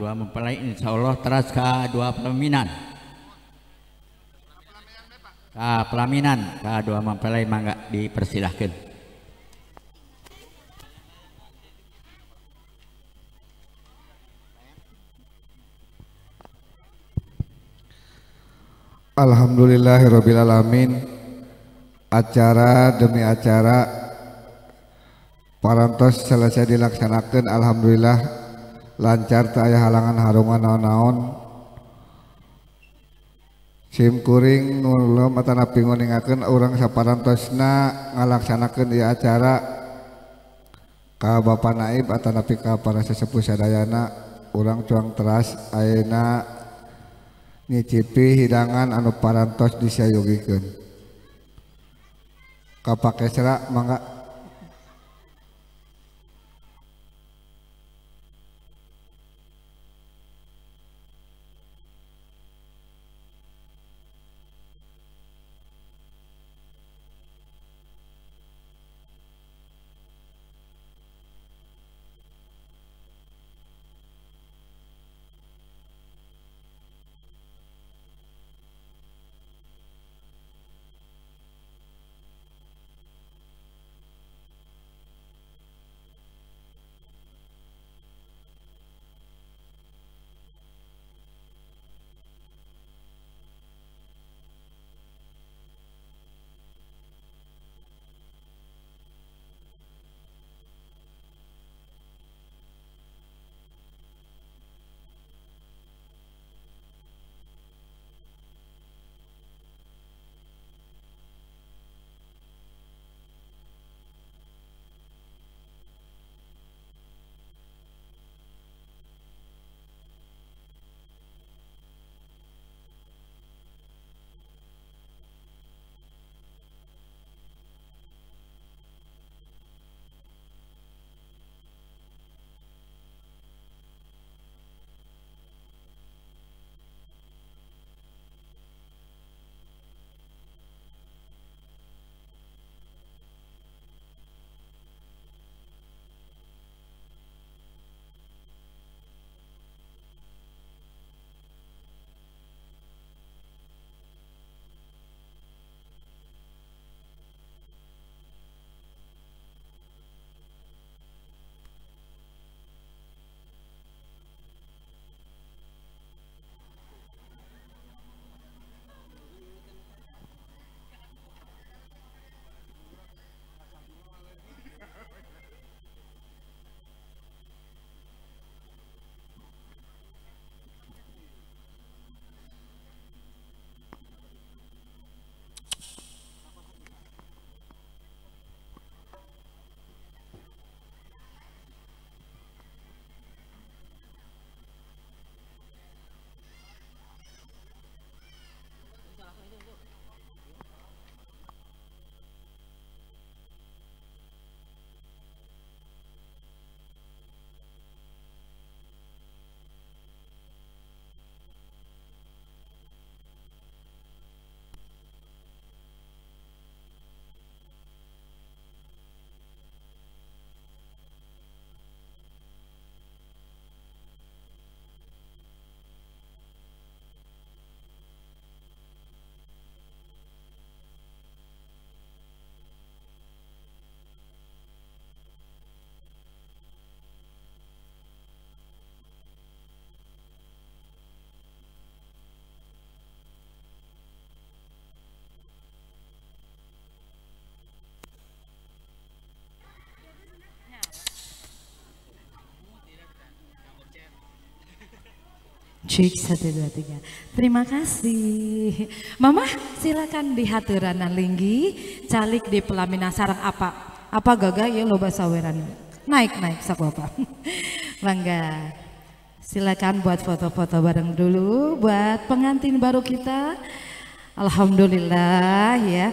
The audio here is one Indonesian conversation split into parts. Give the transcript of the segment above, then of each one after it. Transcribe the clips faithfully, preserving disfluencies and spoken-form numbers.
dua mempelai insya Allah teras ke dua pelaminan. Ke pelaminan, ke dua mempelai mangga dipersilahkan. Alhamdulillahirrabbilalamin. Acara demi acara parantos selesai dilaksanakan. Alhamdulillah lancar, tak aya halangan harungan naon-naon. Sim kuring nulum atanapi nguningakeun urang saparantosna ngalaksanakeun ieu acara ka Bapak Naib atanapi ka para sesepuh sadayana. Urang cuang teras ayeuna ngicipi hidangan anu parantos disayogikeun. Kapak Kesra mangga. Cik satu dua tiga. Terima kasih. Mama silakan di haturanan linggi calik di pelaminan sarang apa? Apa gaga ya loba saweran. Naik naik sak bapak. Bangga. Silakan buat foto-foto bareng dulu buat pengantin baru kita. Alhamdulillah ya.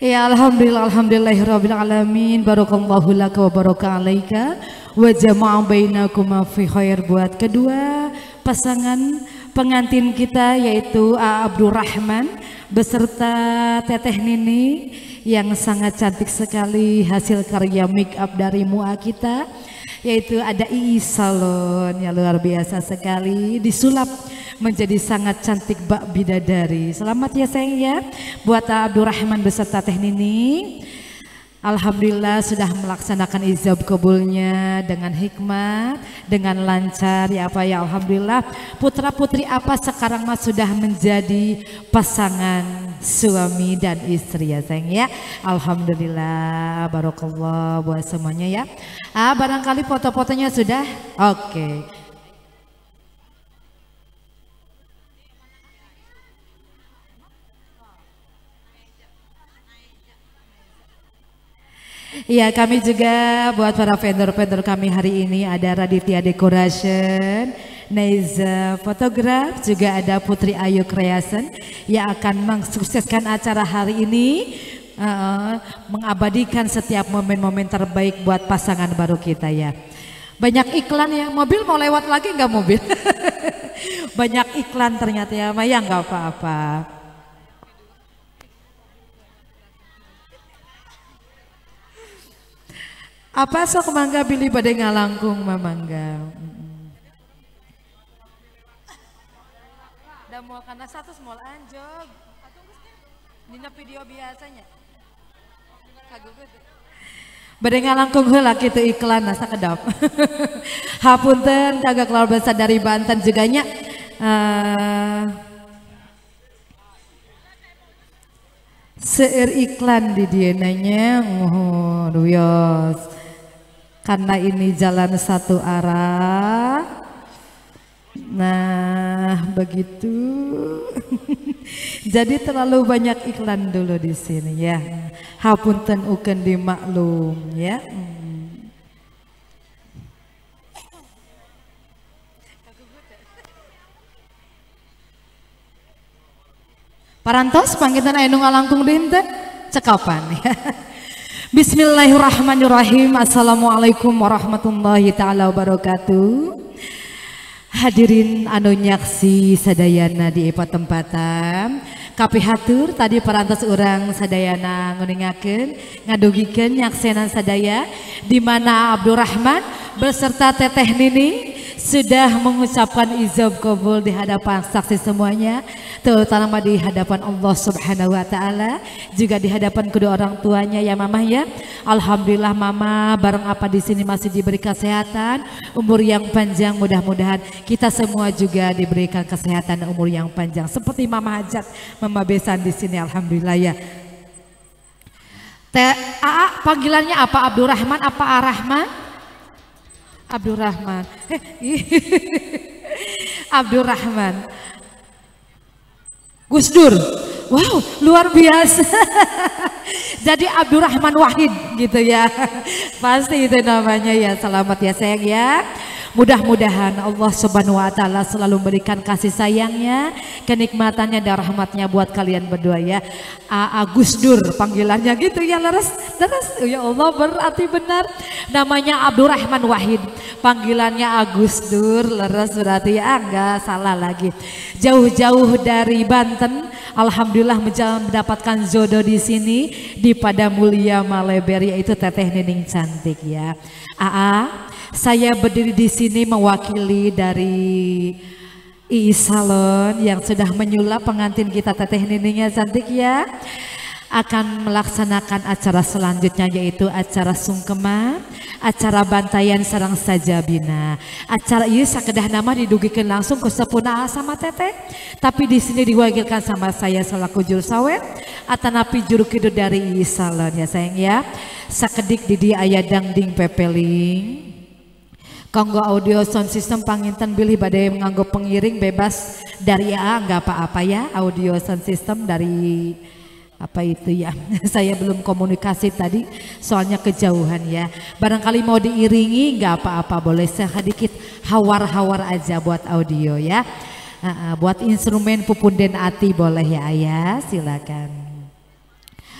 Ya alhamdulillah alhamdulillahirabbil alamin barakallahu laka wa baraka alaika wa jama'a bainakuma fi khair. Buat kedua pasangan pengantin kita yaitu A Abdurrahman beserta Teteh Nini yang sangat cantik sekali hasil karya make up dari M U A kita, yaitu ada Iis Salon yang luar biasa sekali disulap menjadi sangat cantik bak bidadari. Selamat ya sayang ya buat Abdurrahman beserta Teh Nini. Alhamdulillah sudah melaksanakan ijab kabulnya dengan hikmah, dengan lancar ya apa ya. Alhamdulillah putra putri apa sekarang mah sudah menjadi pasangan suami dan istri ya sayang ya. Alhamdulillah barokallah buat semuanya ya. Ah barangkali foto-fotonya sudah oke. Okay. Ya kami juga buat para vendor-vendor kami hari ini ada Raditya Decoration, Neiza Fotograf, juga ada Putri Ayu Creation yang akan mensukseskan acara hari ini, uh, mengabadikan setiap momen-momen terbaik buat pasangan baru kita ya. Banyak iklan ya, mobil mau lewat lagi nggak mobil? Banyak iklan ternyata ya, Maya nggak apa-apa. Apa sok mangga pilih pada ngalangkung mamangga. Dan mau karena satu small anjog. Dina video biasanya. Kagugut. Bade ngalangkung heula kitu iklan asa kedap. Hapunten kagak keluar besar dari Banten juga nya. Uh, seueur iklan di dieu nanya oh duyos. Karena ini jalan satu arah. Nah, begitu. Jadi terlalu banyak iklan dulu di sini ya. Hapunten ukeun dimaklum ya. Hmm. Parantos panggitan aya nu ngalangkung dinten cekapan ya. Bismillahirrahmanirrahim. Assalamualaikum warahmatullahi ta'ala wabarakatuh. Hadirin anu nyaksi sadayana di epa tempatan kapihatur tadi parantos urang sadayana nguningakeun ngadugikeun nyaksenan sadaya di mana Abdurrahman beserta Teteh Nini sudah mengucapkan ijab kabul di hadapan saksi semuanya, terutama di hadapan Allah Subhanahu wa taala, juga di hadapan kedua orang tuanya ya Mama ya. Alhamdulillah Mama bareng apa di sini masih diberi kesehatan, umur yang panjang, mudah-mudahan kita semua juga diberikan kesehatan dan umur yang panjang seperti Mama Hajat, Mama Besan di sini alhamdulillah ya. Teh Aa panggilannya apa? Abdurrahman apa Arahman? Abdurrahman. Abdurrahman. Gus Dur. Wow, luar biasa. Jadi Abdurrahman Wahid gitu ya. Pasti itu namanya ya. Selamat ya sayang ya. Mudah-mudahan Allah Subhanahu wa taala selalu memberikan kasih sayangnya, kenikmatannya dan rahmatnya buat kalian berdua ya. Agus Dur panggilannya gitu ya, leres leres ya Allah berarti benar namanya Abdurrahman Wahid, panggilannya Agus Dur, leres berarti ya enggak salah lagi. Jauh-jauh dari Banten alhamdulillah mendapatkan jodoh di sini di Padamulia Maleber, yaitu Teteh Nining cantik ya. Aa, saya berdiri di sini mewakili dari Iis Salon yang sudah menyulap pengantin kita Teteh Niningnya cantik ya, akan melaksanakan acara selanjutnya yaitu acara sungkeman, acara bantayan sareng sajabina. Acara ini sakedah nama didugikan langsung ke sepuna sama Teteh, tapi di sini diwakilkan sama saya selaku juru sawet atanapi juru kidu dari Iis Salon ya sayang ya. Sakedik di aya dangding pepeling. Kanggo audio sound system panginten bilih badai menganggo pengiring bebas dari A nggak apa-apa ya, audio sound system dari apa itu ya. Saya belum komunikasi tadi soalnya kejauhan ya. Barangkali mau diiringi nggak apa-apa, boleh sedikit hawar-hawar aja buat audio ya. Uh, buat instrumen pupunden ati boleh ya ayah, silakan.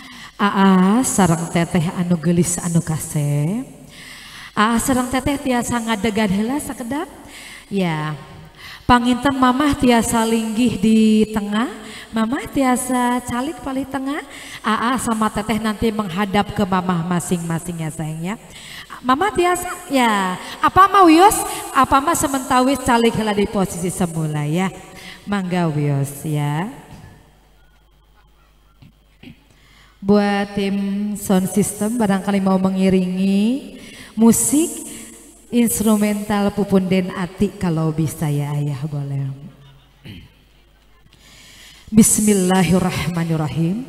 Aa sareng teteh anu gelis anu kasep. Aa sareng teteh tiasa ngadegan heula sakedap. Ya. Panginten mamah tiasa linggih di tengah, mamah tiasa calik paling tengah. Aa sama teteh nanti menghadap ke mamah masing-masing ya sayangnya. Mama tiasa ya. Apa mau Wios? Apa mah sementawis calik heula di posisi semula ya. Mangga Wios ya. Buat tim sound system barangkali mau mengiringi musik instrumental Pupunden Ati kalau bisa ya ayah boleh. Bismillahirrahmanirrahim.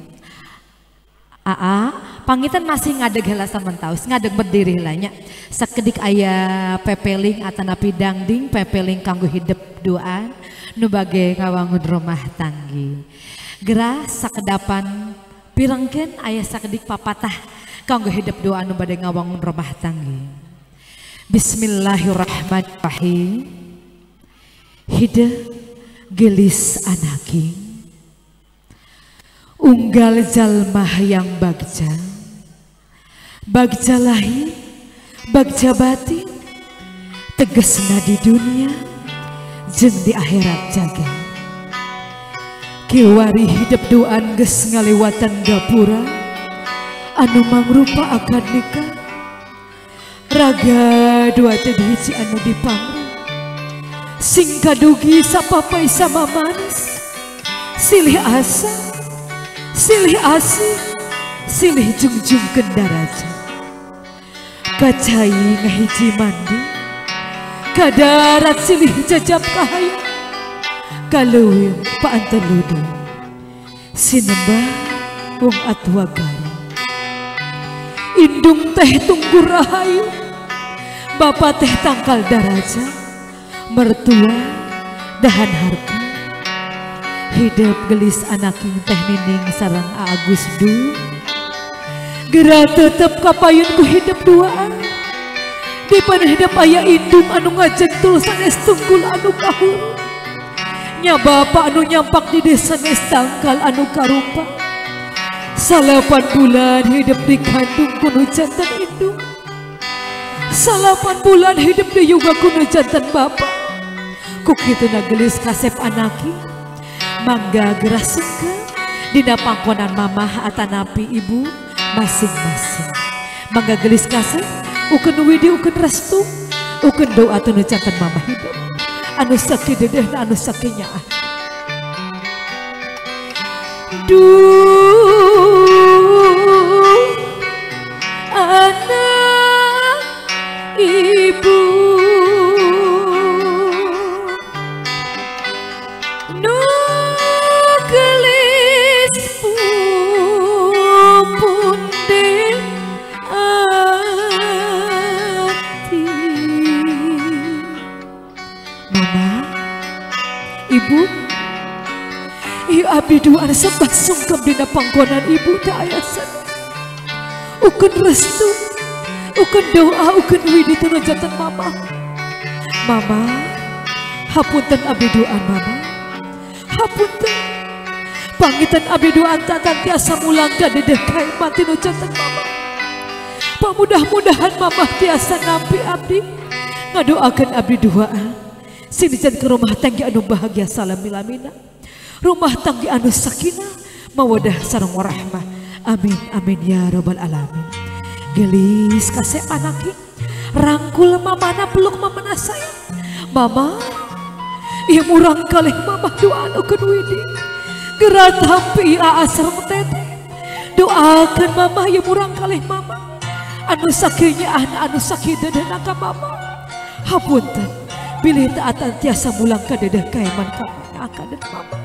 Aa pangitan masih ngadeg heula samentaus ngadeg berdiri heulanya sakedik aya pepeling atanapi dangding pepeling kanggo hidup doa nu bage ngawangun rumah tanggi. Gerah sakedapan pirengkeun aya sakedik papatah kanggo hidup doa nu bade ngawangun rumah tanggi. Bismillahirrahmanirrahim. Hidup gelis anaking unggal jalmah yang bagja bagja lahir bagja batin tegesna di dunia jeung di akhirat jaga kiwari hidup doan geus ngaliwatan gapura anu mangrupa akan nikah raga dua teh hiji anu dipangru sing kadugi sapapai sama manis silih asa silih asih silih jungjung kendaraja kacai ngahiji mandi kadarat silih jajab kahaya kaleuweung paanteludu sinembah wong atua gara indung teh tunggu rahayu bapa teh tangkal daraja mertua dahan harta hidup gelis anaking teh nining sareng Agus Du geura tetep kapayun ku hidup duaan di pada hidup aya indung anu ngajentul sanes tunggul anu kahuru nya bapa anu nyampak di desa sanes tangkal anu karupa salapan bulan hidup di kandung kuno jantan indung salapan bulan hidup di yuga kuno jantan bapa ku kitu na gelis kasep anaki mangga gerah sungkeun dina pangkonan mamah atanapi ibu masing-masing mangga gelis kasep ukeun widi ukeun restu ukeun doa teu janten mamah hidup anu sakidedehna anu sakinyaah duh anak ibu Ibu, ieu abdi doa sembah sungkem dina panggonan ibu teh aya sana. Ukeun restu, ukeun doa, ukeun widi teu janten mama. Mama, hapunten abdi doa mama. Hapunten. Pangitan abdi doa tatan tiasa mulang ka dedeh kae mati nu janten mama. Pamudah-mudahan mama tiasa nampi abdi ngadoakeun abdi doa. Sinijan ke rumah tangga anu bahagia salamilamina rumah tangga anu sakinah mawadah sareng warahmah amin amin ya rabbal alamin gelis kasih anaki rangkul mamana peluk mamana sayang mama ieu murang kalih mama doa ukeun widi geura tampi aa sareng teteh doakeun mama ieu murang kalih mama anu sakinyaah anu sakideudeuna ka mama hapunten pilih taatan tiasa mulang ka dedeh kaeman kami akan dan mama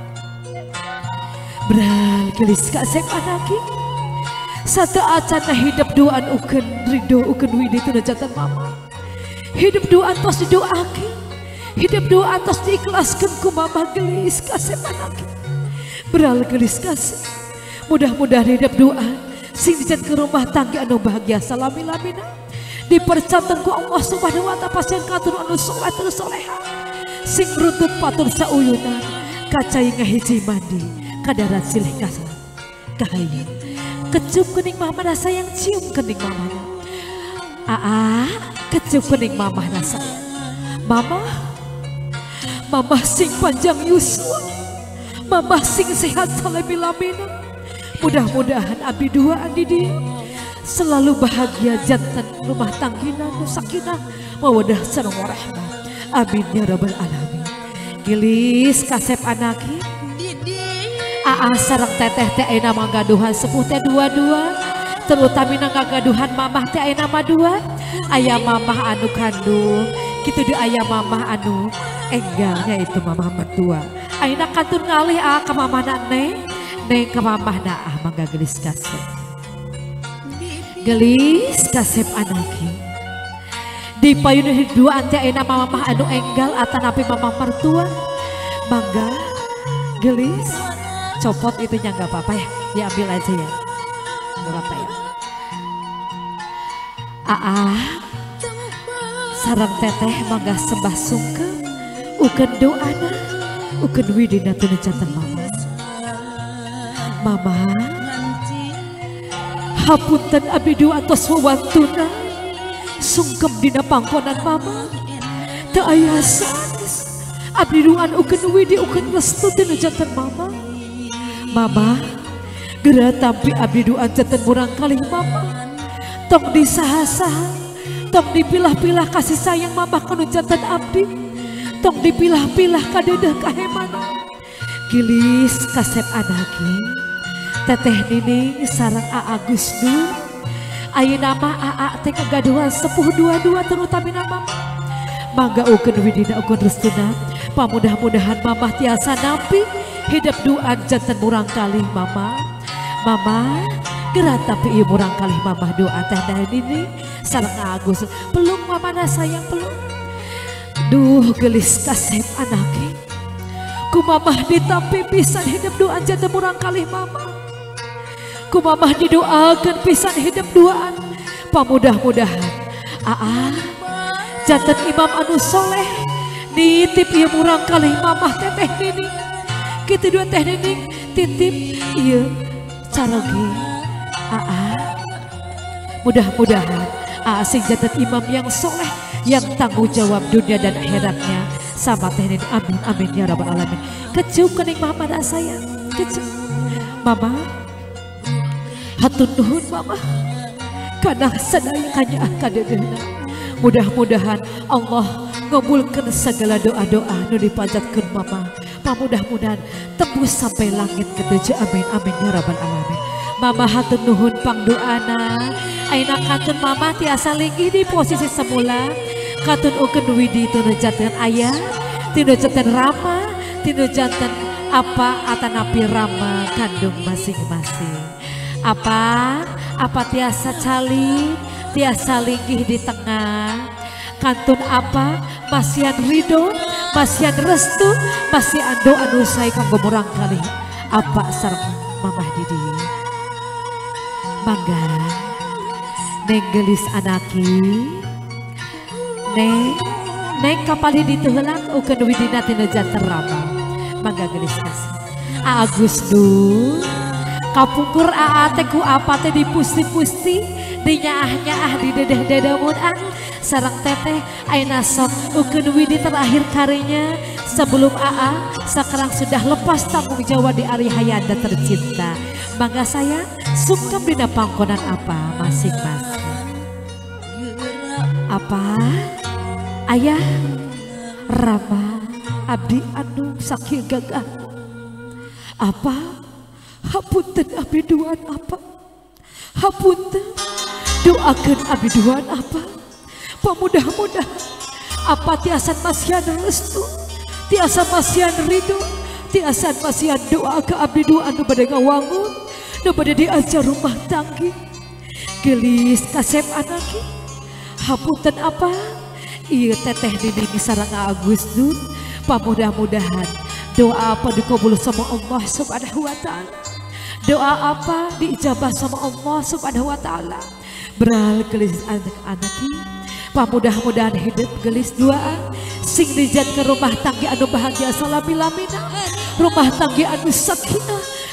beral gelis kasep anaki satu acana hidup doan ukeun ridho ukeun widi teu janten mama hidup doan tos didoakeun hidup doan tos diikhlaskeun ku mama gelis kasep anaki beral gelis kasep mudah-mudahan hidup doan sing dijan ke rumah tangga anu bahagia salami-lamina dipercantan ku Allah subhanahu wa ta'ala pasien katur anu soleh terus soleha sing runtut patur sauyunan kacai ngahiji mandi kadarat silih kasar Kahaya kecup kening mama na sayang cium kening mama na. Aa kecup kening mama na sayang. Mama, mama sing panjang yuswa, mama sing sehat salami-lamina. Mudah-mudahan abdi duaan di dia selalu bahagia jantan rumah tanggina nu sakinah mawadah sareng warahmah. Amin ya rabbal alamin. Gelis kasep anaki Aa sareng teteh teh ayeuna manggaduhan sepuh teh dua-dua, terutama ngagaduhan mamah teh ayeuna mah dua. Aya mamah anu kandung, kitu di aya mamah anu enggalnya itu mamah mertua. Ayeuna kantun ngalih ah ka mamahna neng, neng ka mamahna ah mangga gelis kasep. Gelis kasep anaki. Di payun dua teh ayeuna mamah anu enggal atanapi mamah mertua. Mangga gelis copot itunya nggak apa-apa ya, diambil aja ya, nggak apa-apa ya. Aa sarang teteh mangga sembah sungkem ukeun doana ukeun widina teu janten mama. Mama hapunten abdi doa tos wawantuna sungkem dina pangkonan mama teu aya sanes abdi doan ukeun widi ukeun restu teu janten mama. Mama geura tampi abdi doa janten murang kalih mama tong disaha-saha tong dipilah-pilah kasih sayang mama kanu janten abdi tong dipilah-pilah kadeudeung kahemana. Gilis kasep anaki teteh Nining sareng Aa Gusdur ayeuna mah Aa teh kagaduhan sepuh dua-dua terutamina mama. Mangga ukeun widina ukeun restuna pamudah-mudahan mamah tiasa nampi hidup doa janten murang kalih mama. Mama geura tapi ieu murang kalih mamah doa teh Nining sareng Agus peluk mama na sayang peluk. Duh gelis kasep anake ku mamah ditampi pisan hidup doa janten murang kalih mama. Ku mamah didoakeun pisan hidup doaan pamudah-mudahan Aa janten imam anu soleh nitip ieu murang kalih mamah teteh Nining. Kitu dua teh Nining titip ieu carogi Aa. Mudah-mudahan Aa sing janten imam yang soleh yang tanggung jawab dunia dan akhiratnya sama teh Nining. Amin amin ya rabbal alamin. Kecup kening mama da sayang kecup. Mama hatur nuhun mama kana sadaya kanyaah kadeudeuna. Mudah-mudahan Allah ngabulkeun segala doa-doa nu dipanjatkeun mama. Mudah-mudahan tembus sampai langit ketujuh. Amin amin ya rabbal alamin. Mama hatur nuhun pangdoana ayeuna kantun mama tiasa linggih di posisi semula katun ukeun widi tinu janten ayah tinu janten rama tinu janten apa atanapi rama kandung masing-masing. Apa apa tiasa cali tiasa linggih di tengah kantun apa masian ridho masian restu masian doa anu sae kanggo murang kalih apa sareng mamah didi. Mangga neng gelis anaki neng neng kapali dituheulak ukeun widina tina janten rama. Mangga gelis kasih Agus Dur kapungkur Aa teh ku apa teh dipusti-pusti dinyaah-nyaah di dedeh-dedemun ah sareng teteh ayeuna sok ukeun widi terakhir karinya sebelum Aa sekarang sudah lepas tanggung jawab di ari hayanda tercinta. Mangga saya sungkem dina pangkonan apa masing-masing. Apa ayah Rama abdi anu sakieu gagah apa hapunten abdi duaan apa hapunten doakeun abdi duaan apa pamudah-mudahan apa tiasan masihan restu tiasa masihan ridho tiasa masihan doa ke abdi duaan nu bade ngawangun nu bade diajar rumah tanggi. Gelis kasep anaki hapunten apa ieu teteh Nining sareng Agus Dur pamudah-mudahan doa apa dikabul sama Allah subhanahu wa ta'ala. Doa apa diijabah sama Allah subhanahu wa ta'ala. Beral gelis anak-anaki pamudah-mudahan hidup gelis duaan sing dijad ke rumah tangga anu bahagia salami lamina rumah tangga anu sakinah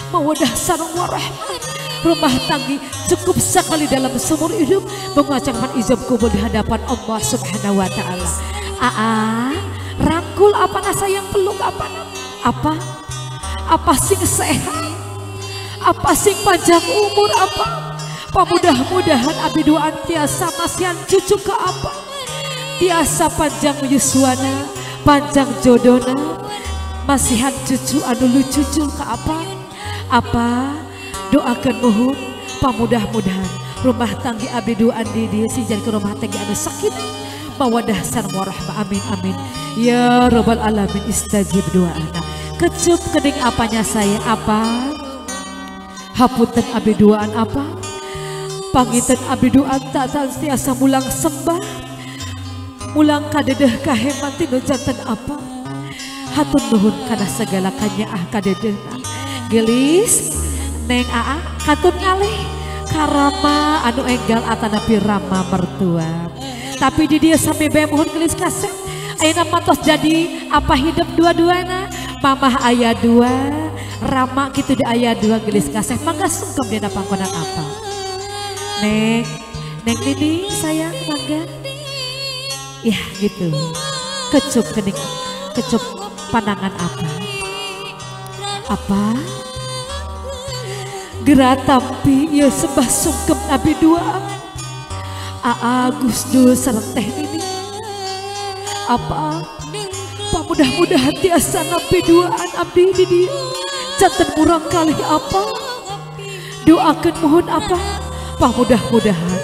mawadah sareng warahmah. Rumah tangga cukup sekali dalam seumur hidup mengucapkan ijab kubur di hadapan Allah Subhanahu wa taala. Aa, rangkul apa na sayang, peluk apa na? Apa? Apa sing sehat? Apa sing panjang umur apa? Pamudah-mudahan abdi doaan tiasa masihan cucu ke apa? Tiasa panjang yuswana, panjang jodona, masihan cucu anu lucu ke apa? Apa? Doakan mohon pamudah-mudahan rumah tangga abdi doaan di dia sijan ke rumah tangga anu sakit mawadah sareng warahmah. Amin amin ya rabbal alamin. Istajib doana. Kecup kening apanya saya apa? Hapunten abdi doaan apa? Panginten abdi doaan tak tiasa mulang sembah, mulang kadedeh kaheman tinu janten apa? Hatun nuhun kana segala kanyaah kadedehna. Gelis Neng Aa katun ngalih karama anu enggal atanapi rama mertua. Tapi di dia sampai bae mohon gelis kaset ayeuna mantos jadi apa hidup dua-duana. Mamah aya dua, rama gitu di aya dua gelis kaset. Mangga sungkem dina pangkonan apa? Neng, Neng ini sayang mangga. Ya gitu. Kecup kening, kecup pandangan apa? Apa? Gerak tampi ya sembah sungkem abdi dua Aa Gus Dur sareng teh ini apa pamudah-mudahan tiasa nabi duaan abdi di dia janten murang kali apa doakan mohon apa pamudah-mudahan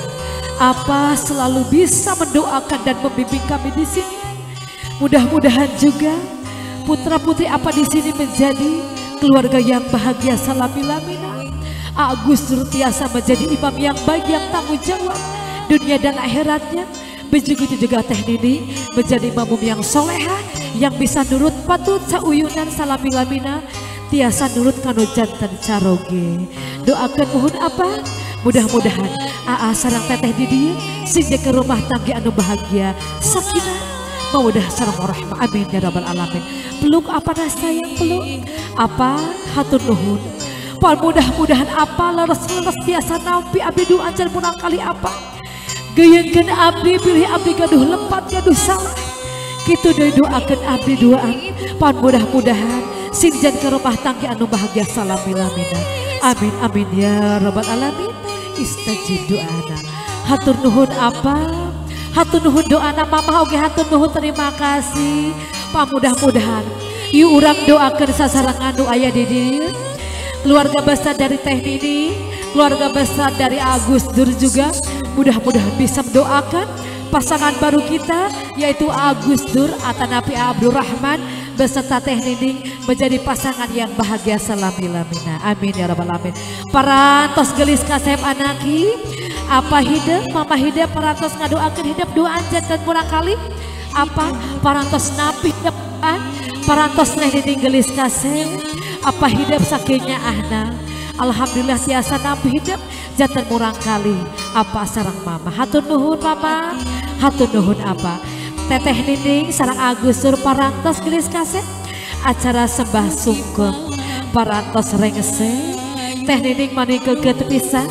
apa selalu bisa mendoakan dan membimbing kami di sini. Mudah-mudahan juga putra putri apa di sini menjadi keluarga yang bahagia salamilamina. Agus tiasa menjadi imam yang baik yang tanggung jawab dunia dan akhiratnya. Begitu juga teh Nini menjadi imam yang soleha yang bisa nurut patut sauyunan salamilamina tiasa nurut kanu janten caroge. Doakan mohon apa? Mudah-mudahan Aa sareng teteh Didi sing ke rumah tangga anu bahagia sakinah mawadah sareng warahmah. Amin ya rabbal alamin. Peluk apa na sayang, peluk apa? Hatur nuhun. Mudah-mudahan apa leres-leres biasa nampi abdi doa anjar munang kali apa geyeungkeun abdi pilih abdi gaduh lepat gaduh salah kitu deui doakeun abdi doaan pan mudah-mudahan sinjan ke rumah tangga anu bahagia salamilamina. Amin amin ya rabbal alamin. Istajib doana. Hatur nuhun apa? Hatur nuhun doana mamah oge hatur nuhun terima kasih. Pamudah-mudahan ieu urang doakeun sasarangan anu aya di dieu. Keluarga besar dari Teh Nini, keluarga besar dari Agus Dur juga mudah-mudahan bisa mendoakan pasangan baru kita yaitu Agus Dur atanapi Abdurrahman beserta Teh Nini menjadi pasangan yang bahagia salamilamina. Amin ya rabbal alamin. Parantos gelis kasep anaki apa hidup mama hidup parantos ngadoakeun hidup doaan janten murang kali apa parantos napi depan parantos Teh Nini gelis kasep apa hidup sakitnya ahna. Alhamdulillah tiasa nabi hidup jantan murang kali apa sarang mama. Hatur nuhun mama, hatur nuhun apa teteh Nining sarang Agus Dur parantos gelis kaset acara sembah sungkem parantos rengse Teh Nining manikeun pisan.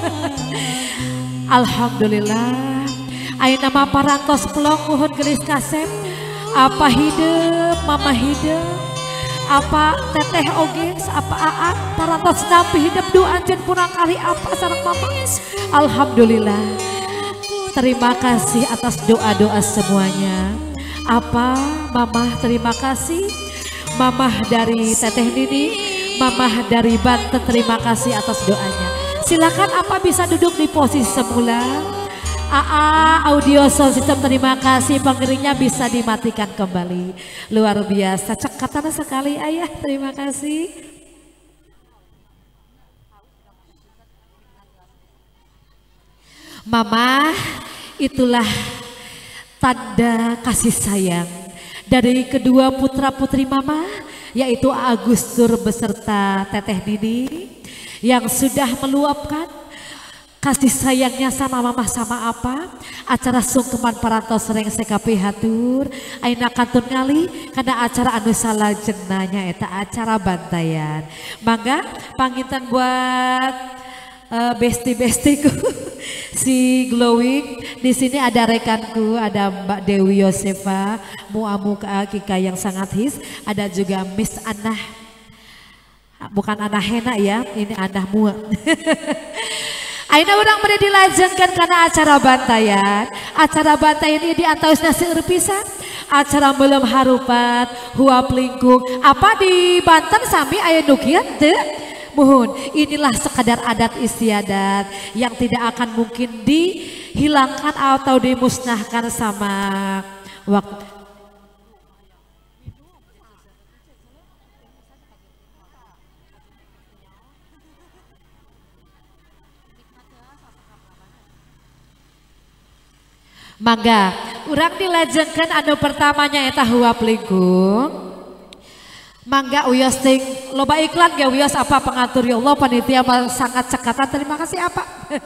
Alhamdulillah ayeuna mah parantos pelong nuhun gelis kaset apa hidup mama hidup apa teteh oge apa Aa parantos napi hidup doa anjeun purang kali apa sareng mama. Alhamdulillah terima kasih atas doa-doa semuanya apa mamah terima kasih mamah dari teteh Nini mamah dari Banten terima kasih atas doanya. Silakan apa bisa duduk di posisi semula. Aa audio sound system terima kasih pengiringnya bisa dimatikan kembali. Luar biasa cekatan sekali ayah terima kasih. Mama itulah tanda kasih sayang dari kedua putra putri mama yaitu Agus Dur beserta teteh Nini yang sudah meluapkan kasih sayangnya sama mama sama apa acara sungkeman parantos sering sekapi hatur aina kantun ngali karena acara anu salajenanya eta acara bantayan mangga panginten buat uh, besti-bestiku si glowing di sini ada rekanku ada Mbak Dewi Yosefa muamu Kika yang sangat his ada juga Miss Anah bukan Anah Hena ya ini Anah Mua Aina urang bade dilajengkeun karena acara bantayan. Acara bantayan ini diantausna seueur pisan. Acara meuleum harupat, huap lingkung. Apa di Banten sami aya nu kieu teu? Muhun, inilah sekadar adat istiadat yang tidak akan mungkin dihilangkan atau dimusnahkan sama waktu. Mangga, urang dilajengkeun anu pertamanya eta huap lingkung. Mangga uyos ting loba iklan ge uyos apa pengatur ya Allah panitia sangat cekatan terima kasih apa.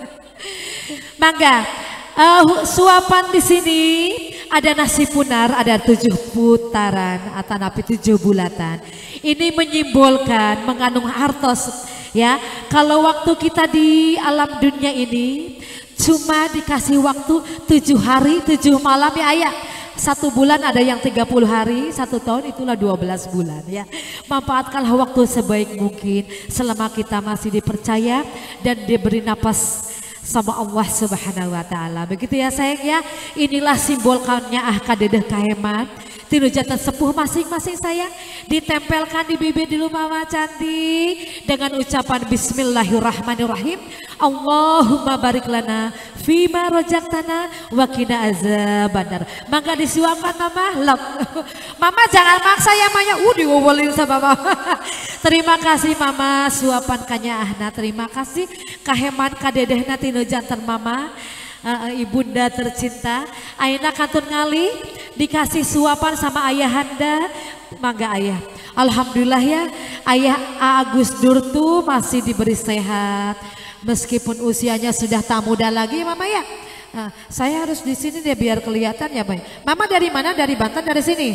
Mangga, uh, suapan di sini ada nasi punar ada tujuh putaran atau napi tujuh bulatan. Ini menyimbolkan mengandung hartos ya. Kalau waktu kita di alam dunia ini cuma dikasih waktu tujuh hari tujuh malam ya ayah satu bulan ada yang tiga puluh hari satu tahun itulah dua belas bulan ya manfaatkanlah waktu sebaik mungkin selama kita masih dipercaya dan diberi napas sama Allah Subhanahu wa taala begitu ya sayang ya inilah simbolkannya ah kadedeh kaheman tinu jantan sepuh masing-masing sayang ditempelkan di bibir di mama cantik dengan ucapan bismillahirrahmanirrahim Allahumma barik lana fima rojaktana wa qina azabannar mangga disuapkan mama lep mama jangan maksa ya maya uh diwowolin sama mama terima kasih mama suapan kanya ahna terima kasih kaheman kadedehna tinu jantan mama uh, ibunda tercinta ayeuna kantun ngali dikasih suapan sama ayahanda mangga ayah alhamdulillah ya ayah Agus Dur tuh masih diberi sehat meskipun usianya sudah tak muda lagi mama ya nah, saya harus di sini deh biar kelihatan ya Bay. Mama dari mana dari Banten dari sini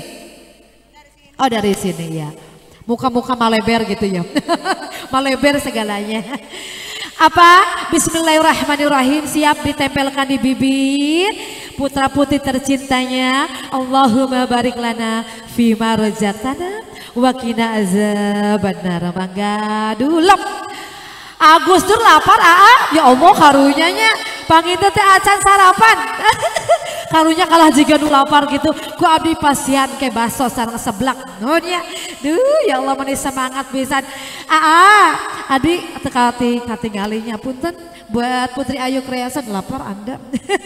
oh dari sini ya muka-muka maleber gitu ya maleber segalanya apa bismillahirrahmanirrahim siap ditempelkan di bibir putra putri tercintanya Allahumma barik lana fima rojaktana wa qina azabannar mangga dulep Agus Dur lapar aa ya Allah karunyanya panginten teh acan sarapan karunya kalah jiga nu lapar gitu ku abdi pasian ke baso sareng seblak nuhun ya duh ya Allah meni semangat pisan aa adi tekati katinggalinya punten buat Putri Ayu Creation lapar Anda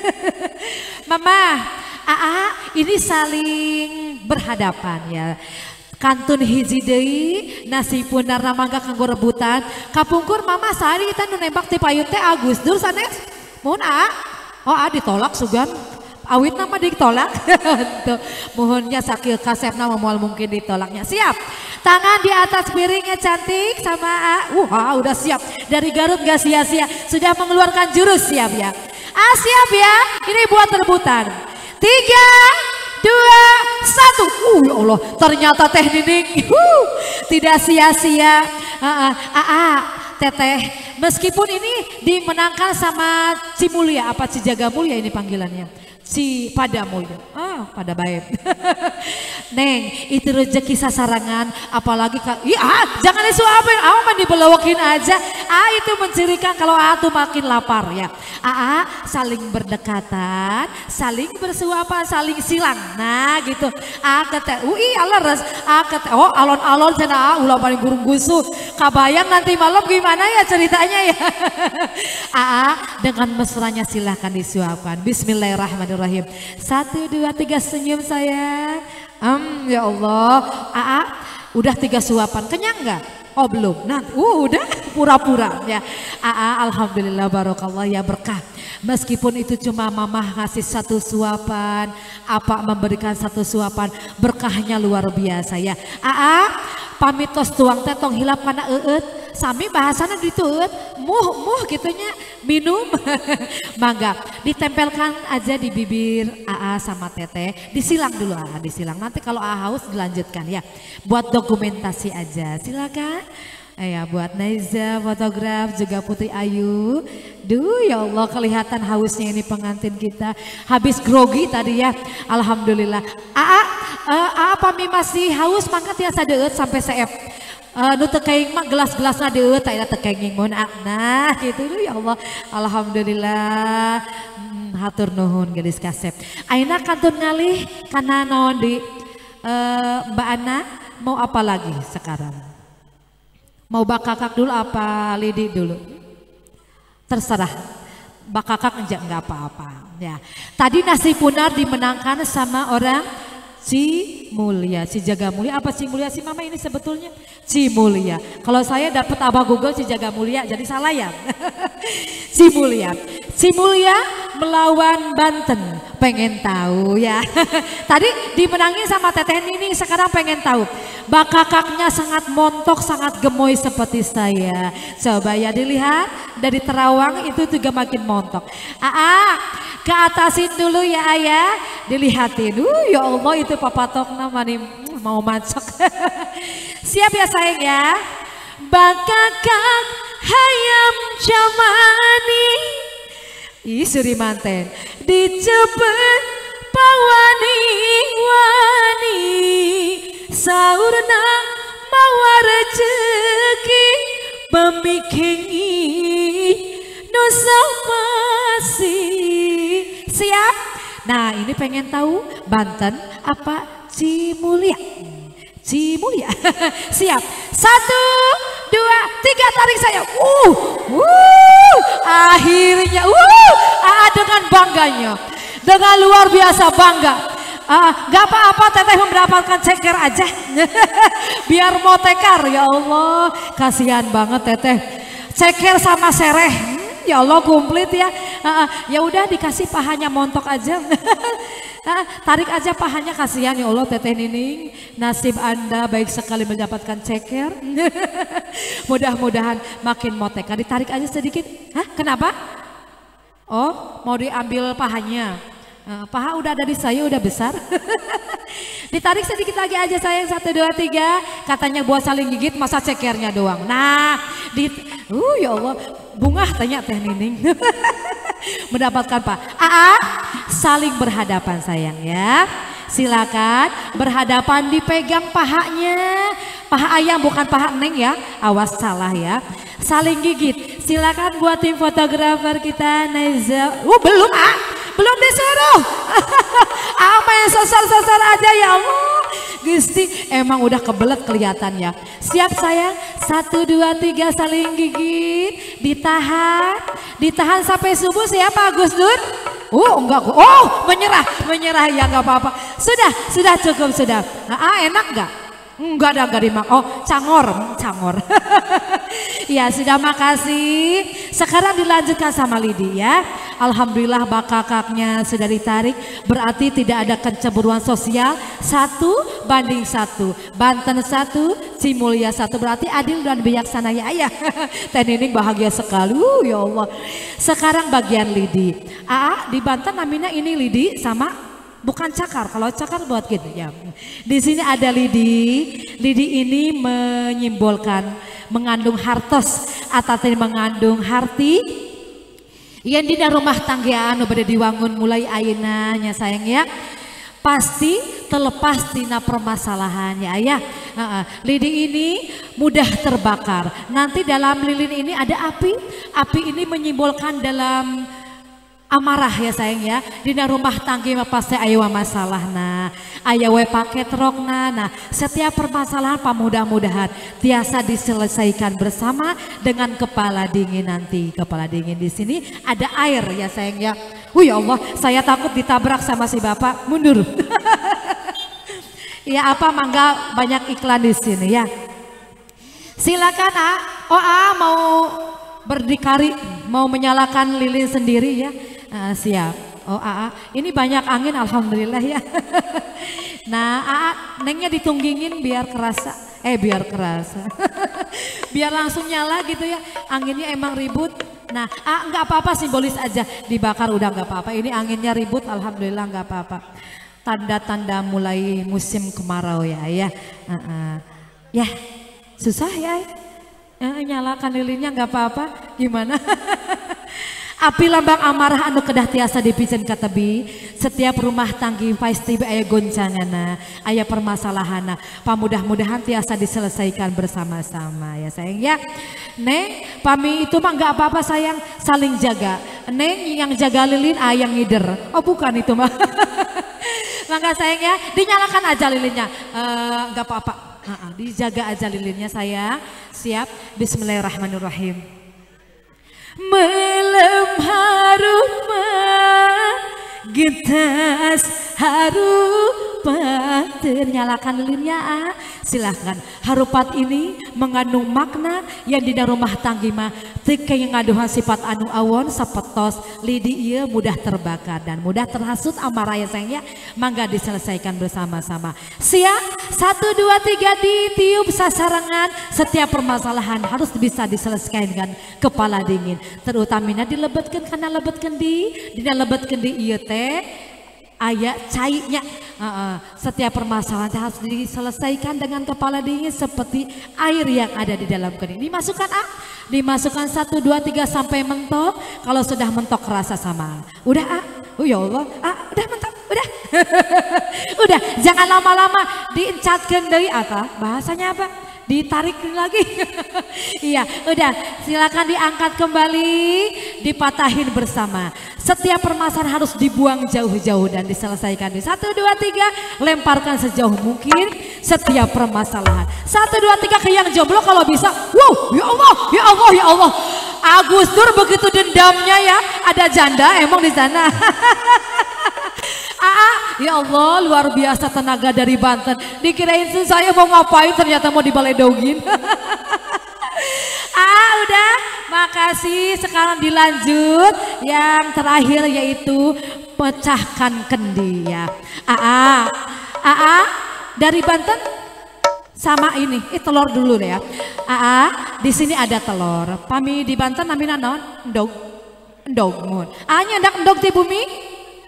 Mama aa ini saling berhadapan ya kantun hiji deui nasi punar mangga kanggo rebutan kapungkur mama sari kita nu nembak ti payun teh Agus Dur sanes mohon a oh a ditolak sugan awit nama ditolak tuh mohonnya sakieu kasepna moal mungkin ditolaknya siap tangan di atas piringnya cantik sama a uh udah siap dari Garut gak sia-sia sudah mengeluarkan jurus siap ya ah siap ya ini buat rebutan tiga dua satu uh ya Allah ternyata teh Nining uh, tidak sia-sia uh, uh, uh, uh, teteh meskipun ini dimenangkan sama Cimulia apa Cijaga Mulia ini panggilannya si pada mulya ah pada baik Neng itu rezeki sasarangan apalagi iya ah, jangan disuapin ah mah dibelewakin aja ah itu mencirikan kalau ah tuh makin lapar ya ah, ah saling berdekatan saling bersuapan saling silang nah gitu ah kata ui aleres ah kata oh alon-alon cina ah ulah paling burung gusu kabayang nanti malam gimana ya ceritanya ya ah, ah dengan mesranya silahkan disuapkan bismillahirrahmanirrahim Rahim. Satu dua tiga senyum saya. Um, ya Allah. Aa, udah tiga suapan kenyang nggak? Oh belum. Nah, uh, udah pura-pura ya. Aa, alhamdulillah barokallah ya berkah. Meskipun itu cuma mamah ngasih satu suapan, apa memberikan satu suapan, berkahnya luar biasa ya. Aa, pamitos tuang tetong hilap kana eut. sami bahasana dituut muh muh gitunya minum mangga ditempelkan aja di bibir Aa sama Teteh, disilang dulu Aa, disilang nanti kalau Aa haus dilanjutkan ya buat dokumentasi aja. Silakan ya buat Naiza fotograf juga Putri Ayu. Duh ya Allah kelihatan hausnya ini pengantin kita, habis grogi tadi ya. Alhamdulillah Aa, uh, Aa pami masih haus mangga tiasa deut sampai seep uh, nu teu mah gelas-gelasna deut tak ada tekenging mun nah gitu ya Allah. Alhamdulillah hmm, hatur nuhun geus kasep. Ayeuna kantun ngalih kana naon di uh, Mbak Ana mau apa lagi sekarang? Mau bakakak dulu apa Lidi dulu? Terserah. Bakakak enggak enggak apa-apa. Ya. Tadi nasi punar dimenangkan sama orang Si Mulia, Si Jaga Mulia. Apa Si Mulia si Mama ini sebetulnya? Si Mulia. Kalau saya dapat abah Google Si Jaga Mulia jadi salah ya. Si Mulia. Si Mulia melawan Banten. Pengen tahu ya. Tadi dimenangin sama Teteh Nining, sekarang pengen tahu. Bakakaknya sangat montok, sangat gemoy seperti saya. Coba ya dilihat dari terawang itu juga makin montok. Aa, ke atasin dulu ya Ayah. Dilihatin. Uh, ya Allah itu papatok namanya mau macok. Siap ya sayang ya. Bakakak hayam jamani. Ih suri manten dicepet pawani wani saurna mawa rezeki pemikingi nusa masih. Siap? Nah ini pengen tahu Banten apa Cimulia? Cimulia. Siap? Satu, dua, tiga, tarik saya. Uh, uh, akhirnya, uh, ah, dengan bangganya, dengan luar biasa bangga. Ah, gak apa-apa Teteh mendapatkan ceker aja, biar mau tekar ya Allah. Kasihan banget Teteh, ceker sama sereh. Hmm, ya Allah komplit ya. Ah, ya udah dikasih pahanya montok aja. Ah, tarik aja pahanya, kasihan ya Allah Teteh Nining, nasib Anda baik sekali mendapatkan ceker. Mudah-mudahan makin motek. Ditarik aja sedikit. Hah, kenapa? Oh, mau diambil pahanya. Uh, paha udah ada di saya, udah besar. Ditarik sedikit lagi aja sayang, satu dua tiga. Katanya buat saling gigit, masa cekernya doang. Nah, di, uh ya Allah, bunga tanya Teh Nining. Mendapatkan Pak. Aa, saling berhadapan sayang ya. Silakan berhadapan, dipegang pahanya. Paha ayam bukan paha neng ya. Awas salah ya. Saling gigit. Silakan buat tim fotografer kita Naiza. Uh belum ah. Belum disuruh. Apa yang sosor-sosor aja ya Allah. Gusti emang udah kebelet kelihatannya. Siap sayang. Satu dua tiga saling gigit. Ditahan. Ditahan sampai subuh. Siapa Gus Dur? Oh enggak. Oh menyerah. Menyerah ya enggak apa-apa. Sudah. Sudah cukup sudah. Nah, enak enggak? Enggak ada, enggak dimak. Oh cangor. Cangor. Ya sudah, makasih. Sekarang dilanjutkan sama Lidi ya. Alhamdulillah bakakaknya sudah ditarik. Berarti tidak ada kecemburuan sosial. Satu banding satu. Banten satu, Cimulia satu. Berarti adil dan bijaksana ya ayah. Teh Nining bahagia sekali. Uh, ya Allah. Sekarang bagian Lidi. Aa di Banten namanya ini Lidi sama bukan cakar. Kalau cakar buat gitu ya. Di sini ada Lidi. Lidi ini menyimbolkan mengandung hartos atau mengandung harti yang dina rumah tangga anu bade diwangun mulai ayeuna nya sayang ya. Pasti terlepas dina permasalahan ya ayah. Uh, lidi ini mudah terbakar. Nanti dalam lilin ini ada api. Api ini menyimbolkan dalam amarah ya sayang ya. Dina rumah tangga pasti aya masalah nah. Aya we paket rokna. Nah, setiap permasalahan mudah-mudahan tiasa diselesaikan bersama dengan kepala dingin nanti. Kepala dingin di sini ada air ya sayang ya. Oh ya Allah, saya takut ditabrak sama si bapak. Mundur. Ya apa mangga banyak iklan di sini ya. Silakan A. Oh A mau berdikari, mau menyalakan lilin sendiri ya. Uh, siap. Oh A A, ini banyak angin alhamdulillah ya. Nah A A, nengnya ditunggingin biar kerasa. Eh biar kerasa. Biar langsung nyala gitu ya. Anginnya emang ribut. Nah, ah, nggak apa-apa, simbolis aja, dibakar udah nggak apa-apa. Ini anginnya ribut, alhamdulillah nggak apa-apa. Tanda-tanda mulai musim kemarau ya, ya, uh -uh. ya, susah ya, uh, nyalakan lilinnya nggak apa-apa, gimana? Api lambang amarah anu kedah tiasa dipicen ka tebi, setiap rumah tanggi pasti aya goncangana, aya permasalahana, pamudah-mudahan tiasa diselesaikan bersama-sama ya sayang ya. Neng, pami itu mah nggak apa-apa sayang, saling jaga. Neng yang jaga lilin, ayang ngider. Oh bukan itu mah. Mangga sayang ya, dinyalakan aja lilinnya, nggak uh, apa-apa, uh -uh, dijaga aja lilinnya sayang. Siap, bismillahirrahmanirrahim. Melem haruman gentas harupat, nyalakan lilinnya ah. Silahkan, harupat ini mengandung makna yang di rumah tanggi mah teu yang ngaduhan sifat anu awon sapetos lidi ieu mudah terbakar dan mudah terhasut amarah ya sayang ya. Mangga diselesaikan bersama-sama. Siap, satu dua tiga ditiup sasarangan. Setiap permasalahan harus bisa diselesaikan dengan kepala dingin, terutamanya dilebetkeun karena lebetkeun di dina lebetkeun di ieu teh aya cairnya. Uh, uh, setiap permasalahan harus diselesaikan dengan kepala dingin seperti air yang ada di dalam kening. Dimasukkan ah, dimasukkan satu dua tiga sampai mentok. Kalau sudah mentok rasa sama. Udah ah, oh ya Allah, ah udah mentok, udah, udah. Jangan lama-lama diencatkan dari apa? Bahasanya apa? Ditarik lagi. Iya, udah. Silakan diangkat kembali, dipatahin bersama. Setiap permasalahan harus dibuang jauh-jauh dan diselesaikan di satu dua tiga, lemparkan sejauh mungkin setiap permasalahan. Satu dua tiga ke yang jomblo kalau bisa. Wow, ya Allah, ya Allah, ya Allah. Agus Dur begitu dendamnya ya, ada janda emang di sana. Ah, ya Allah, luar biasa tenaga dari Banten. Dikirain saya mau ngapain, ternyata mau dibaledogin. Ah, udah, makasih. Sekarang dilanjut yang terakhir yaitu pecahkan kendi ya. Ah, ah, ah, dari Banten sama ini, eh, telur dulu deh ya. Ah, di sini ada telur. Pami di Banten namina naon? Endog, endog mun. Ah, nyandak endog di bumi.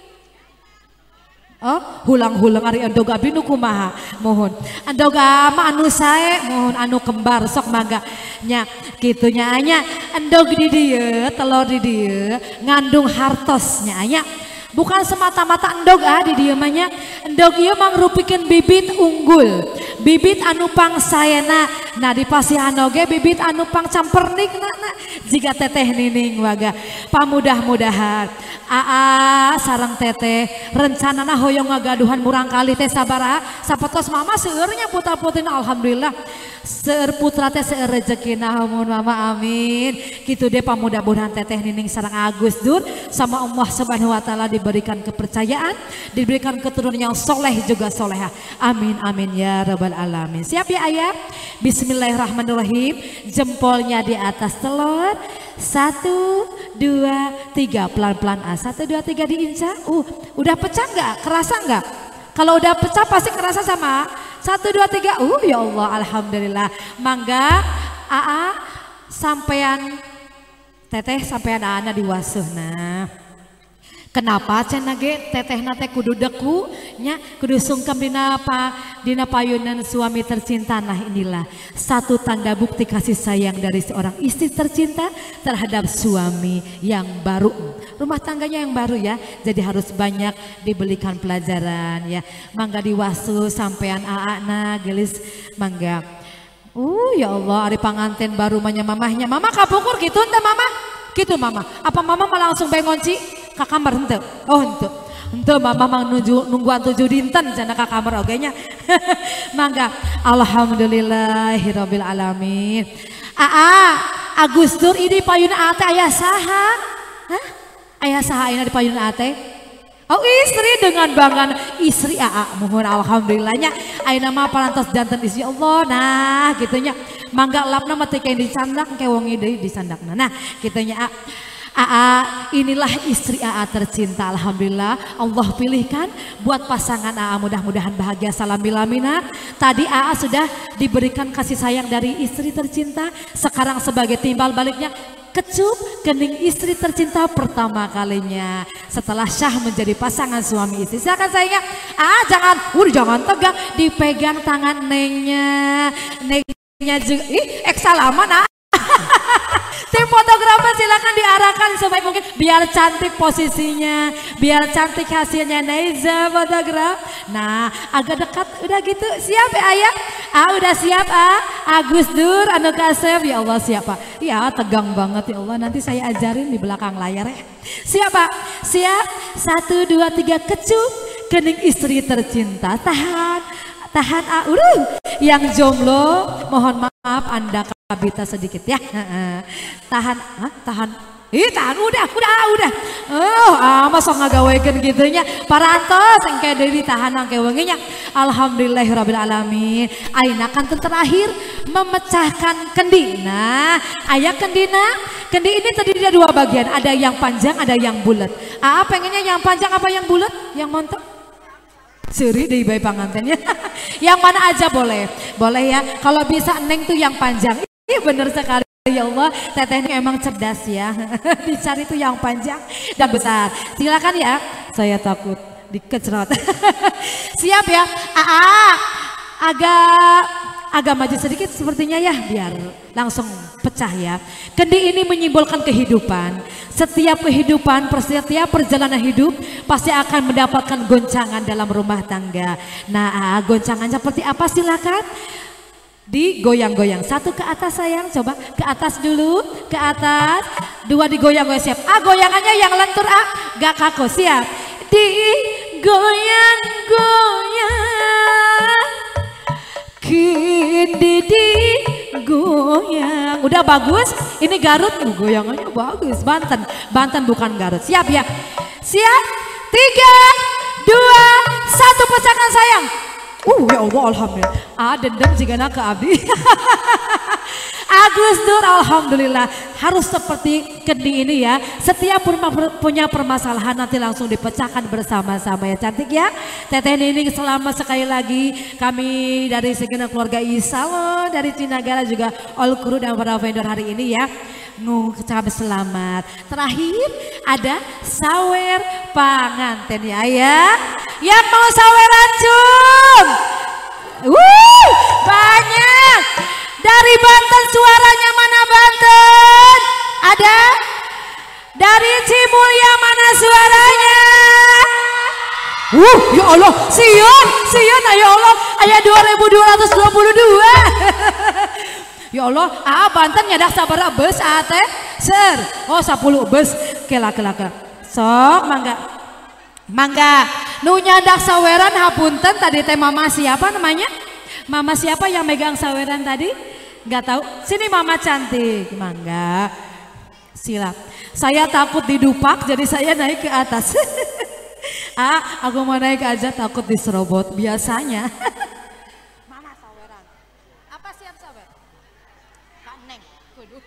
Oh, hulang-hulang ari endog abi nu kumaha mohon. Endog mah anu sae mohon anu kembar sok mangga nya kitu nya nya endog di dieu telur di dieu ngandung hartosnya nya. Bukan semata-mata endog ah di dieu mah nya. Endog ieu mangrupikeun bibit unggul, bibit anu pangsayana. Nah di pasihan oge bibit anu pangcampernikna na jiga teteh nining waga. Pamudah-mudahan Aa sareng teteh rencanana hoyong ngagaduhan murang kali teh sabaraha sapetos mama seueurnya putra-putrina alhamdulillah seueur putra teh seueur rezekina mun mama amin kitu deh pamudah-mudahan teteh nining sareng Agus Dur sama Allah Subhanahu wa taala diberikan kepercayaan, diberikan keturunan yang soleh juga soleha, amin amin ya rabbal alamin. Siap ya ayah? Bismillahirrahmanirrahim. Jempolnya di atas telur. Satu, dua, tiga, pelan-pelan ah. Satu, dua, tiga diinjak. Uh, udah pecah nggak? Kerasa nggak? Kalau udah pecah pasti kerasa sama. Satu, dua, tiga. Uh, ya Allah, alhamdulillah. Mangga, aa, sampean teteh, sampean aana diwasuh nah. Kenapa cenah ge teteh nate kudu deku nya kudu sungkem dina pa dina payunan suami tercinta. Nah inilah satu tanda bukti kasih sayang dari seorang istri tercinta terhadap suami yang baru, rumah tangganya yang baru ya. Jadi harus banyak dibelikan pelajaran ya. Mangga diwasu sampean aana gelis mangga. Uh ya Allah, ari panganten baru manya mamahnya. Mama kapukur gitu ente mama? Gitu mama. Apa mama malah langsung bae ngonci? Ka kamar henteu. Oh henteu. Henteu mama mang nuju nungguan tujuh dinten cenah ka kamar oge nya. Mangga alhamdulillahirabbil alamin. Aa Agus Dur ini payuna ate aya saha? Hah? Aya saha ayeuna di payuna ate? Oh istri dengan bangga istri aa mohon alhamdulillahnya ayeuna mah parantos janten istri Allah nah gitunya. Mangga lapna mah teu disandak ke wong deui disandakna. Nah gitunya a. Aa, inilah istri Aa tercinta. Alhamdulillah Allah pilihkan buat pasangan Aa, mudah-mudahan bahagia. Salam bilamina. Tadi Aa sudah diberikan kasih sayang dari istri tercinta. Sekarang sebagai timbal baliknya kecup kening istri tercinta pertama kalinya setelah syah menjadi pasangan suami istri. Silakan sayangnya. Aa jangan, udah jangan tegang, dipegang tangan nengnya. Nengnya juga, ih eksalaman Aa. Tim fotografer silakan diarahkan sebaik mungkin biar cantik posisinya, biar cantik hasilnya. Neiza fotograf. Nah, agak dekat udah gitu. Siap ya Ayah? Ah udah siap ah. Agus Dur anu kasep ya Allah siapa? Ya tegang banget ya Allah. Nanti saya ajarin di belakang layar ya. Siap Pak? Siap. Satu dua tiga kecup kening istri tercinta. Tahan, tahan ah. Uh, yang jomblo mohon maaf Anda kabita sedikit ya. Tahan, ah, tahan. Ih tahan udah, udah, udah. Oh, ah masa ngagawekeun gitunya. Parantos engke deui tahan engke wenginya. Alhamdulillahirabbil alamin. Ayeuna kan terakhir memecahkan kendi. Nah, aya kendina. Kendi ini terdiri dari dua bagian, ada yang panjang, ada yang bulat. Ah pengennya yang panjang apa yang bulat? Yang montok? Seri di bayi pangantennya. Yang mana aja boleh. Boleh ya. Kalau bisa Neng tuh yang panjang. Iya bener sekali ya Allah. Teteh ini emang cerdas ya. Dicari tuh yang panjang dan besar. Silakan ya. Saya takut dikecrot. Siap ya. Aa, agak agak maju sedikit sepertinya ya. Biar langsung pecah ya. Kendi ini menyimbolkan kehidupan. Setiap kehidupan, setiap perjalanan hidup pasti akan mendapatkan goncangan dalam rumah tangga. Nah, goncangan seperti apa silakan digoyang-goyang. Satu ke atas sayang, coba ke atas dulu, ke atas. Dua digoyang-goyang siap. Ah goyangannya yang lentur ah, gak kaku siap. Digoyang-goyang, kini digoyang. Udah bagus, ini Garut, uh, goyangannya bagus. Banten, Banten bukan Garut. Siap ya, siap. Tiga, dua, satu pecahkan sayang. Uh ya Allah alhamdulillah. Ah dendam jika nak ke abdi. Agus Dur alhamdulillah. Harus seperti kendi ini ya. Setiap punya permasalahan nanti langsung dipecahkan bersama-sama ya cantik ya. Teteh Nining selamat sekali lagi. Kami dari segenap keluarga Isalo dari Cinagara juga all crew dan para vendor hari ini ya. Ngucap selamat. Terakhir ada sawer panganten ya ya. Yang mau saweran cum. Wuh, banyak. Dari Banten suaranya mana Banten? Ada? Dari Cimulya mana suaranya? Uh, ya Allah, Sion, Sion, ya Allah, ayat dua ribu dua ratus dua puluh dua. Ya Allah, ah Banten nyadak sabaraha bus ate? Ser. Oh, sepuluh bus. Kela-kela. Sok, mangga. Mangga. Nu nyadak saweran hapunten tadi teh mama siapa namanya? Mama siapa yang megang saweran tadi? Gak tahu. Sini mama cantik. Mangga. Silap. Saya takut didupak jadi saya naik ke atas. Ah, aku mau naik aja takut diserobot biasanya. Mama saweran. Apa siap sawer? Kak Neng. Kudu.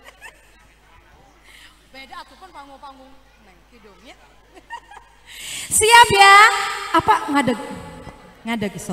Beda tuh kan panggung-panggung Neng hidungnya. Siap ya? Apa ngadeg? Ngadeg sok.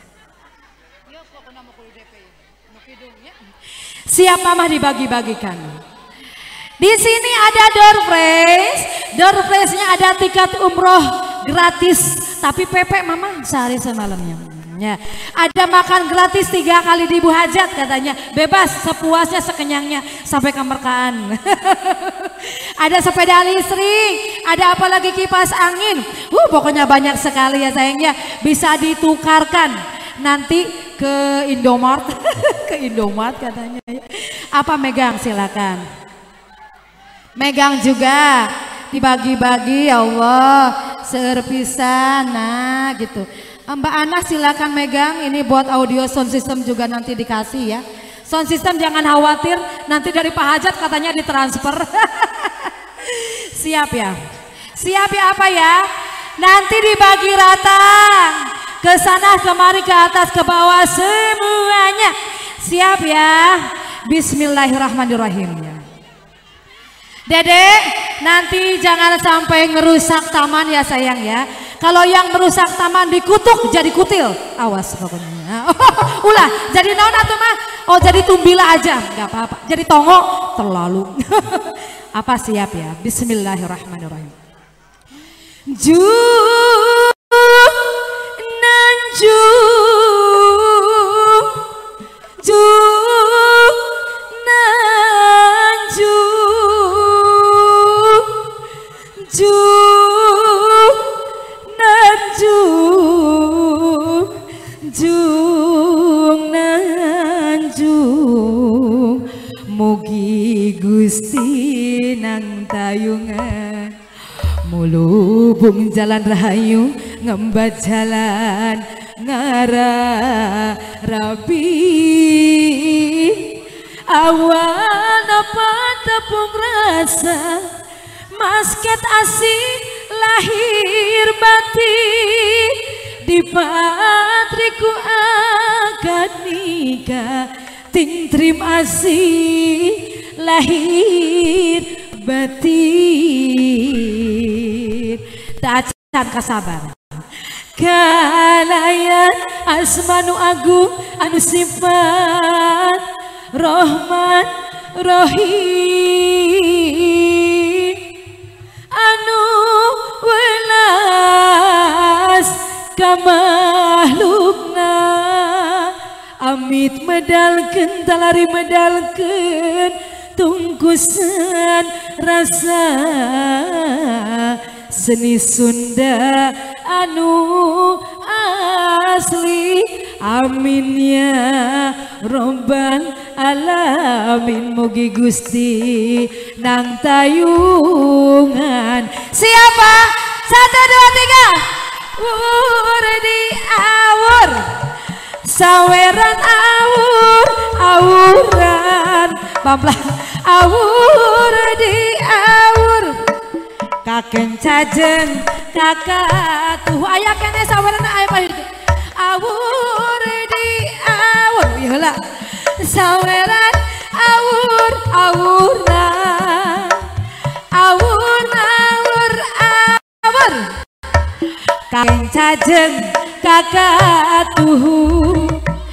Siap mama dibagi-bagikan. Di sini ada door prize. Door prize-nya ada tiket umroh gratis. Tapi P P mama sehari semalamnya. Ya. Ada makan gratis tiga kali di ibu hajat katanya. Bebas sepuasnya sekenyangnya sampai kemerkaan. Ada sepeda listrik. Ada apalagi kipas angin. Uh, pokoknya banyak sekali ya sayangnya. Bisa ditukarkan nanti ke Indomart. Ke Indomart katanya. Apa megang silakan. Megang juga. Dibagi-bagi ya Allah. Serpisan nah gitu. Mbak Ana silakan megang. Ini buat audio sound system juga nanti dikasih ya. Sound system jangan khawatir. Nanti dari Pak Hajat katanya ditransfer. Siap ya. Siap ya apa ya. Nanti dibagi rata. Ke sana kemari ke atas ke bawah semuanya. Siap ya. Bismillahirrahmanirrahim. Dedek. nanti jangan sampai ngerusak taman ya sayang ya. Kalau yang merusak taman dikutuk jadi kutil, awas pokoknya. Oh, ulah, jadi naon atuh mah? Oh jadi tumbila aja, nggak apa-apa. Jadi tongo terlalu. Apa siap ya? Bismillahirrahmanirrahim. Ju nanju ju nanju ju nanju jung nanju mugi Gusti nang tayungan mulubung jalan rahayu ngembat jalan ngara rabi awal apa tepung rasa masket asih lahir batin di patriku akan nikah ting trim asih lahir batin tak can kasabar kalayan asmanu agung anu sifat Rahman Rahim anu welas kamahlukna amit medalkeun talari medalkeun tungkusan rasa seni Sunda anu asli amin ya robbal alamin mugi Gusti nang tayungan. Siapa? Satu dua tiga. Awur di awur saweran awur awuran pamlah awur di awur kakek cajeng kakak tuh ayah kene saweran ayah paling awur di awur iyalah saweran awur awuran awur awur awur kakek cajeng kakak tuh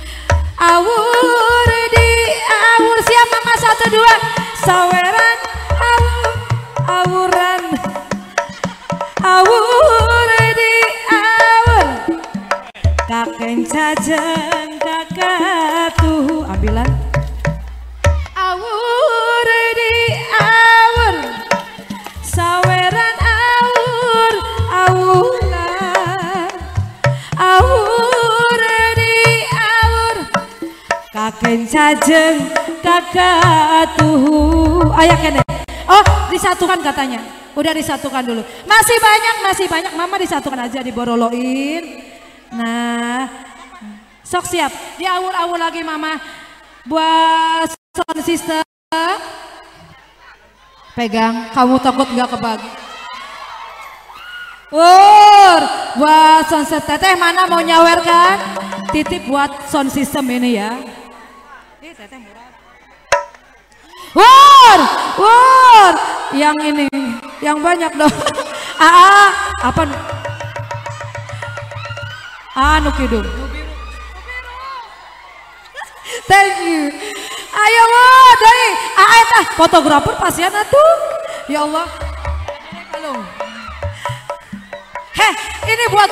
awur di awur siap mama satu dua saweran awur awuran awur di awur kakek cajeng kakak tuh ambilan awur di awur saweran awur awuran awur di awur kakek cajeng kakak tuh ayah kene oh disatukan katanya udah disatukan dulu masih banyak masih banyak mama disatukan aja diboroloin nah sok siap diawur-awur lagi mama buat sound system pegang kamu takut nggak kebagi Wur buat sound system teteh mana mau nyawer kan titip buat sound system ini ya eh teteh murah Wur Wur yang ini yang banyak dong Aa apa anu kidung thank you ayo Wur dari Aa tah fotografer pasien atuh ya Allah kalung heh ini buat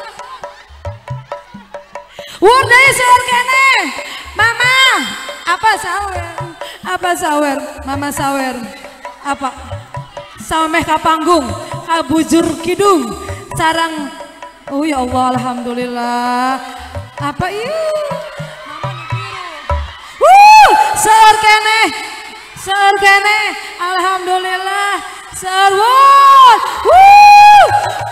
Wur dari seur kene mama apa sawer apa sawer mama sawer apa sameh ka panggung ka bujur kidung sarang oh ya Allah alhamdulillah apa ieu wuh seur kene seur kene alhamdulillah seur wuh wuh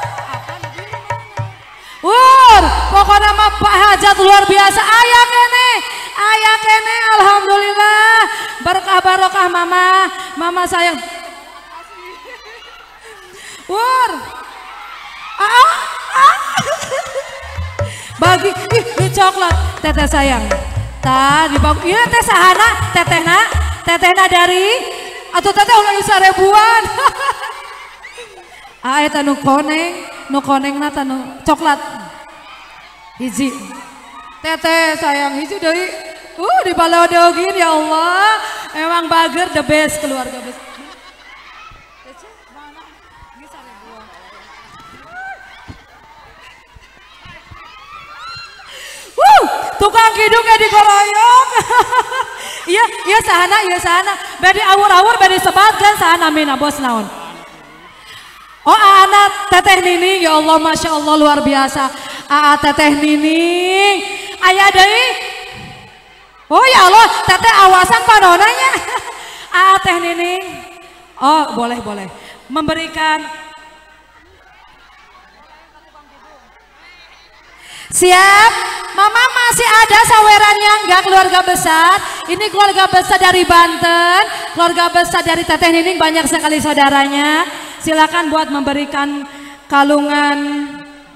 Wur pokoknya mah Pak Hajat luar biasa ayah kene ayah kene alhamdulillah berkah barokah mama mama sayang Wur ah, ah. bagi ih ini coklat teteh sayang tadi bagus iya teh sahana tetehna tetehna dari atau teteh ulah bisa ribuan Ae tanu koneng, nu koneng na tanu coklat. Hiji. Teteh sayang hiji deui. Uh dibalodogin ya Allah. Emang bager the best keluarga best. Wuh, tukang kidungnya digoroyok. Iya, iya sahana, iya sahana. Badi awur-awur, badi sebatkan sahana mina bos naon. Oh anak teteh Nining, ya Allah Masya Allah luar biasa. Aa teteh Nining, ayah deui. Oh ya Allah, teteh awasan panonanya. Aa teh Nining. Oh boleh boleh. Memberikan. Siap, Mama masih ada sawerannya enggak keluarga besar. Ini keluarga besar dari Banten, keluarga besar dari teteh Nining banyak sekali saudaranya. Silakan buat memberikan kalungan.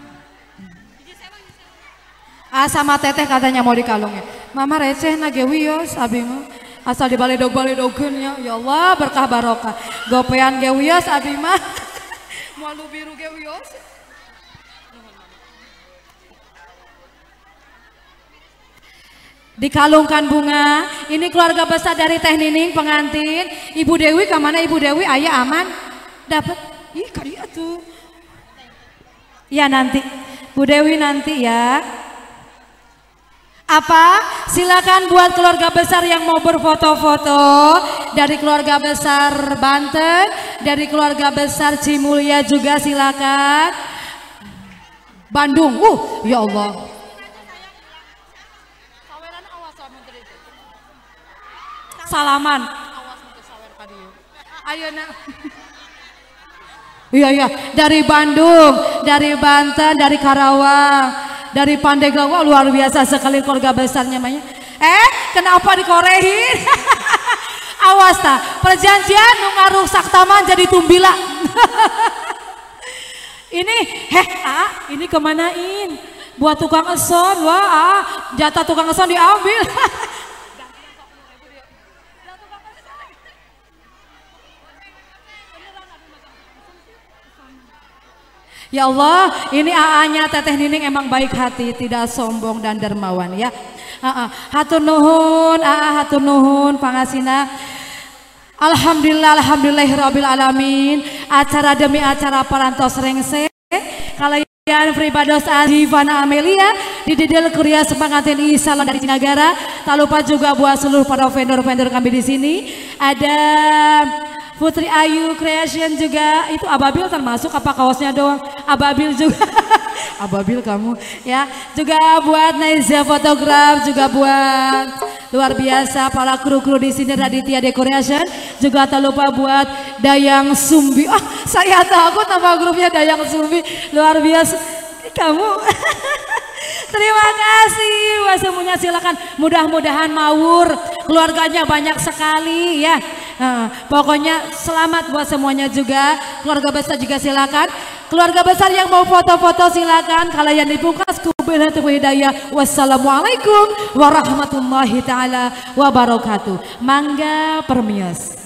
Ah sama teteh katanya mau dikalungin. Mama receh na gewios abi mah. Asal dibaledog-baledogkeun ya. Ya Allah berkah barokah. Gopean gewios abi mah. Malu biru gewios. Dikalungkan bunga. Ini keluarga besar dari Teh Nining pengantin. Ibu Dewi kemana Ibu Dewi? Ayah aman? Dapat? Ih kali tuh. Ya nanti. Bu Dewi nanti ya. Apa? Silakan buat keluarga besar yang mau berfoto-foto. Dari keluarga besar Banten. Dari keluarga besar Cimulya juga silakan. Bandung. Uh ya Allah. Salaman. Ayo nak. Iya iya dari Bandung, dari Banten, dari Karawang, dari Pandeglang. Luar biasa sekali keluarga besarnya namanya. Eh kenapa dikorehin? Awas ta, perjanjian nu ngarusak taman jadi tumbila. Ini heh ah ini kemanain? Buat tukang eson wah ah, jatah tukang eson diambil. Ya Allah, ini A A-nya Teteh Nining emang baik hati, tidak sombong dan dermawan ya. A A, hatur nuhun, A A hatur nuhun pangasina. Alhamdulillah, alhamdulillahirabbil alamin. Acara demi acara parantos rengse. Kalian Fribados Azifana Amelia di Didel Kuria Semangatin Isalam dari Cinagara. Tak lupa juga buat seluruh para vendor-vendor kami di sini. Ada Putri Ayu Creation juga, itu Ababil termasuk apa kaosnya doang? Ababil juga, Ababil kamu ya. Juga buat Naizia Fotograf, juga buat luar biasa para kru-kru di sini Raditya Decoration. Juga tak lupa buat Dayang Sumbi. Ah, saya takut nama grupnya Dayang Sumbi, luar biasa kamu. Terima kasih buat semuanya, silakan mudah-mudahan mawur keluarganya banyak sekali ya. Nah, pokoknya selamat buat semuanya juga, keluarga besar juga silakan. Keluarga besar yang mau foto-foto silakan. Kalian dipungkas kubillahi hidayah. Wassalamualaikum warahmatullahi taala wabarakatuh. Mangga permios.